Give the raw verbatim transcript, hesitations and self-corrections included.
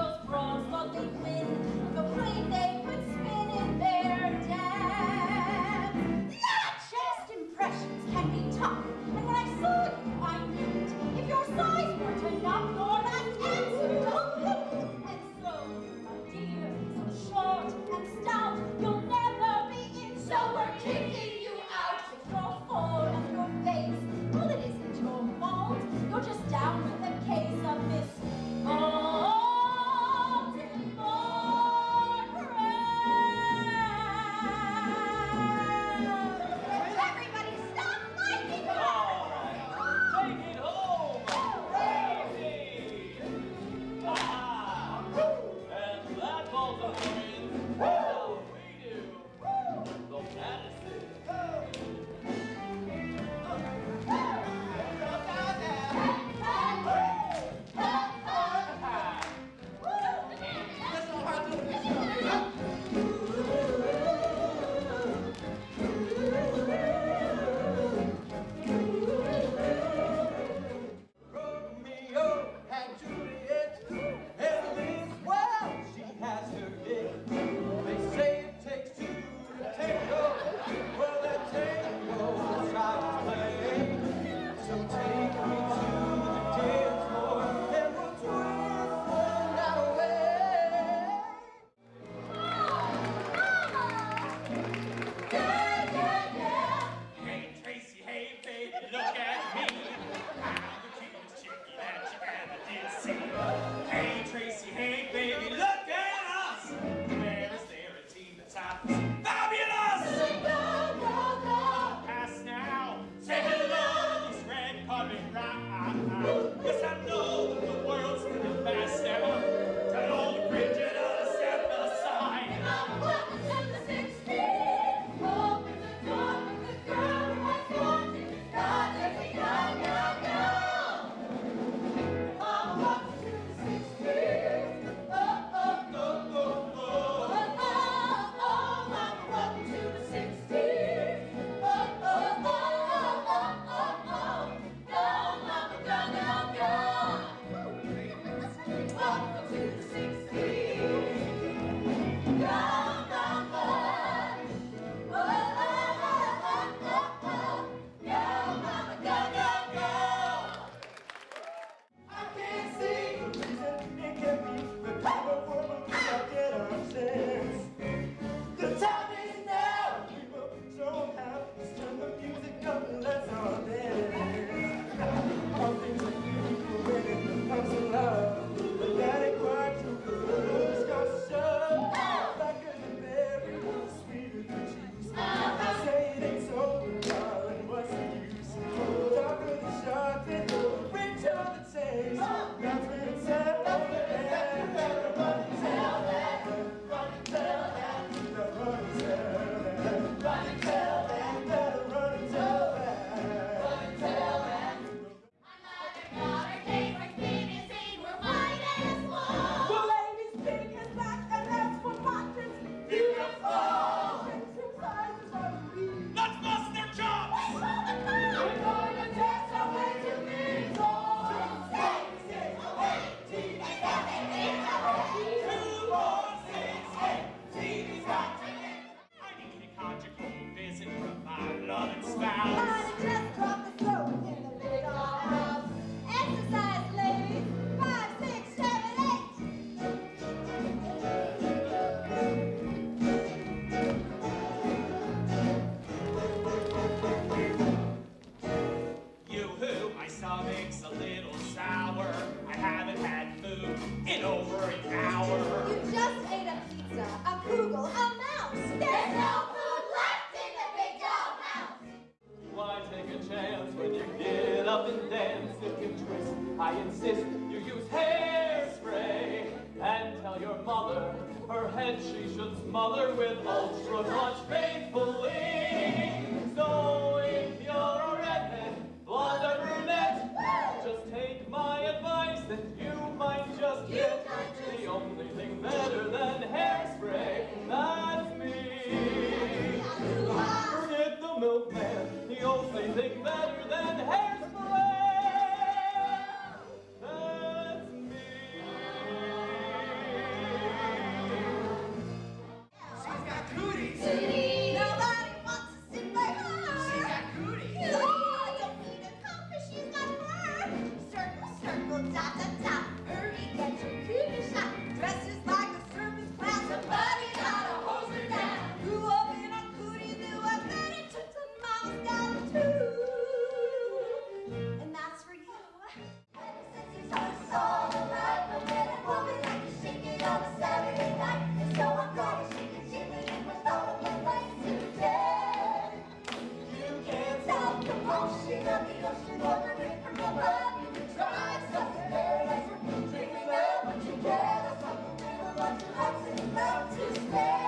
those bras thought they'd win. The plane they would spin in their dance. First impressions can be tough, and when I saw you, I knew it. If your size weren't enough, your last answer don't fit. And so, my dear, so short and stout, you'll never be in, so we're kicking you out. With your form and your face, well, it isn't your fault. You're just down with a case of this Baltimore crowd. Everybody stop fighting! All right, take it home, crazy! Ah, and that Baltimoreans, well, we do the Madison. Romeo and Juliet, Evelyn's well, she has her dick. They say it takes two to tango. Well, that tango's try to play. So take me to the dance floor and we'll twist the night away. Yeah, yeah, yeah. Hey Tracy, hey baby, look at me. I'm the cutest chickie that you ever did see. Hey Tracy, hey baby, look at us. There is there a team that's fabulous. Go, go, go. Pass now, say hello to this red carpet ride. Yes, I know that the world's moving fast now. Tell all the Bridget to step aside. I'm welcome to the sixties. Open the door with the girl who has wanted. God, let me go, go, go. I'm welcome to the sixties. Oh, oh, oh, oh, oh, oh, oh, oh, I'm welcome to the sixties. Oh, oh, oh, oh, oh, oh, oh. Go, mama, go, go, go. Welcome to the sixties. Go, mama. Oh, oh, oh, oh, oh, oh. Go, mama, go, go, go. I can't see the reason it can be the kind of woman we don't get our sense. The time is now, people don't have to turn the music up and let's all dance. All things are beautiful when it comes to love, but that ain't quite true 'cause the love goes to show. Blacker than berry, sweeter than juice. I say it ain't so, darling, what's the use? Darker than chocolate, richer the taste. That's what it says. Run and tell that. Run and tell that. Run and tell that. Run and tell that. Better run and tell that. Run and tell that. Another daughter, cake, we're spinning, scene, we're white as wool. The lady's pink is black and that's what watches beautiful. Two sizes are the lead. Let's bust their chops! We're going to dance our way to meatballs. Six, six, eight, T V's got to eat. Two, four, six, eight, T V's got to eat. I need a conjugal visit from my loving spouse. I just dropped the throat in the big old house. Exercise, ladies. Five, six, seven, eight. You who, my stomach's a little sour. I haven't had food in over an hour. You just ate a pizza, a kugel, a mouse. There's no food left in the big dog house. Why take a chance when you get up and dance? If you twist, I insist you use hairspray. And tell your mother her head she should smother with ultra clutch faithfully. So if you're a redhead, blonde or brunette, just take my advice that you might just get the only thing better than hairspray. That's me. Forget the milkman, the only thing better than hairspray. That's me. want to love to stay.